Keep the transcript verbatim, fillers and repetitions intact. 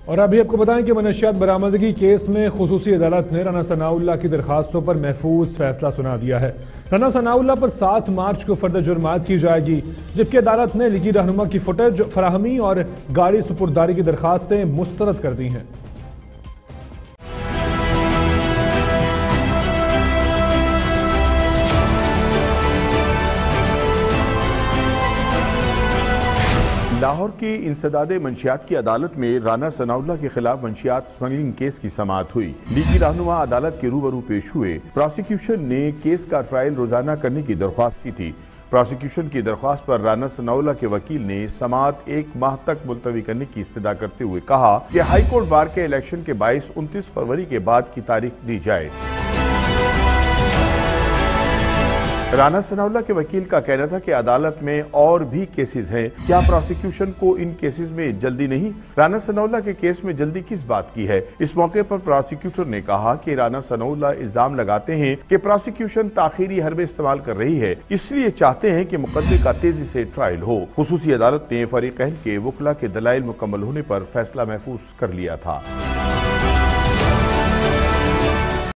और अभी आपको बताएं कि मनशियात बरामदगी केस में खुसूसी अदालत ने राना सनाउल्लाह की दरखास्तों पर महफूज फैसला सुना दिया है। राना सनाउल्लाह पर सात मार्च को फर्द जुर्मात की जाएगी, जबकि अदालत ने लीगी रहनुमा की फुटेज फराहमी और गाड़ी सुपुर्दारी की दरखास्तें मुस्तरद कर दी हैं। लाहौर की इंसदादे मंशियात की अदालत में राना सनाउल्लाह के खिलाफ मंशियात स्मगलिंग केस की समाअत हुई। लीगी रहनुमा अदालत के रूबरू पेश हुए। प्रोसिक्यूशन ने केस का ट्रायल रोजाना करने की दरख्वास्त की थी। प्रोसिक्यूशन की दरख्वास्त पर राना सनाउल्लाह के वकील ने समाअत एक माह तक मुलतवी करने की इस्तदा करते हुए कहा कि हाईकोर्ट बार के इलेक्शन के बाईस उनतीस फरवरी के बाद की तारीख दी जाए। राना सनाउल्लाह के वकील का कहना था कि अदालत में और भी केसेस हैं, क्या प्रोसिक्यूशन को इन केसेस में जल्दी नहीं? राना सनाउल्लाह के केस में जल्दी किस बात की है? इस मौके पर प्रोसिक्यूटर ने कहा कि राना सनाउल्लाह इल्जाम लगाते हैं कि प्रोसिक्यूशन ताखीरी हरबे इस्तेमाल कर रही है, इसलिए चाहते हैं कि मुकदमे का तेजी से ट्रायल हो। खुसूसी अदालत ने फरीकैन के वकला के दलाइल मुकम्मल होने पर फैसला महफूज कर लिया था।